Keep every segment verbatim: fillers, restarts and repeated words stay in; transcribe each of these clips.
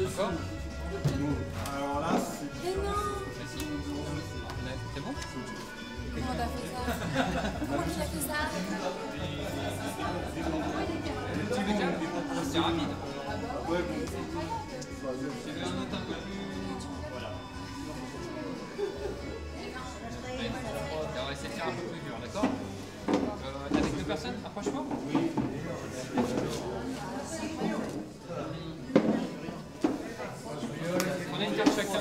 D'accord. Alors là, c'est... Mais non! C'est bon? Comment t'as fait ça? Comment tu as fait ça? C'est rapide. Ouais, Tu veux un autre un peu plus... Voilà. Allez, on va essayer de faire un peu plus dur, d'accord? euh, Avec deux personnes, approche-moi. Oui. On a une carte chacun.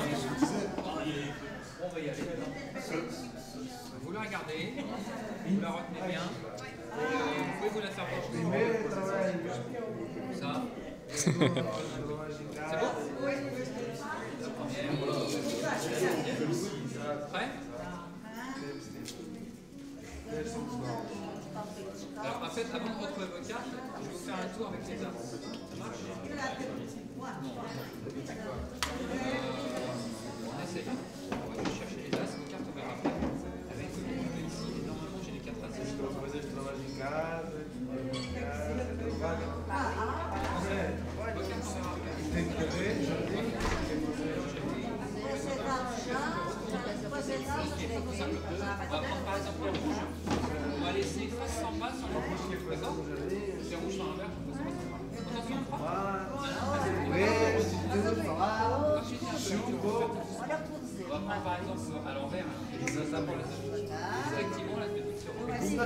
Vous la regardez, vous la retenez bien. Euh, vous pouvez vous la faire pencher. Ça. C'est bon? Prêt? Alors en fait, avant de retrouver vos cartes, je vais vous faire un tour avec les as. Ça marche? Non. Euh, on essaye. On va juste chercher les as. Vos cartes, on verra après. Avec le monde ici, normalement j'ai les quatre as. On va prendre par exemple le rouge. On va laisser face en bas sur le rouge. D'accord? C'est rouge sur un vert. Attention, trois. On va prendre par exemple à l'envers. Ça pour les autres. Effectivement, la technique sur rouge. Je vais le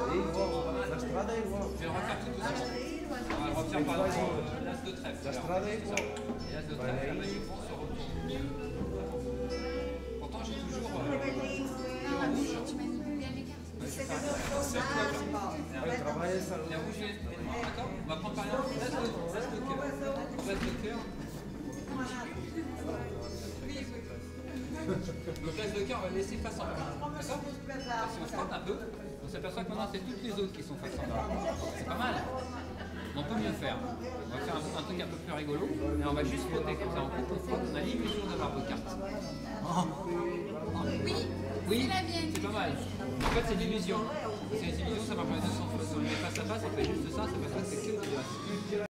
refaire tout doucement. On va le refaire par exemple l'as de trèfle. Et l'as de trèfle, la magie vont se retourner. Pourtant, j'ai toujours le rouge. Tu manipules bien les cartes. Les rouges et les noirs, d'accord? On va prendre par exemple l'as de cœur. L'as de cœur. Donc l'as de cœur, on va le laisser face en bas. D'accord? Si on se tente un peu, on s'aperçoit que maintenant c'est toutes les autres qui sont face en bas. C'est pas mal. On peut mieux faire. On va faire un, un truc un peu plus rigolo. Et on va juste frotter comme ça. On coupe, on frotte, on a l'illusion d'avoir vos cartes. Oh. Oui, Oui, c'est la mienne. c'est pas mal. En fait, c'est l'illusion. C'est l'illusion, ça marche pas de sens. Si on le met face à face, on fait juste ça, ça fait ça, c'est que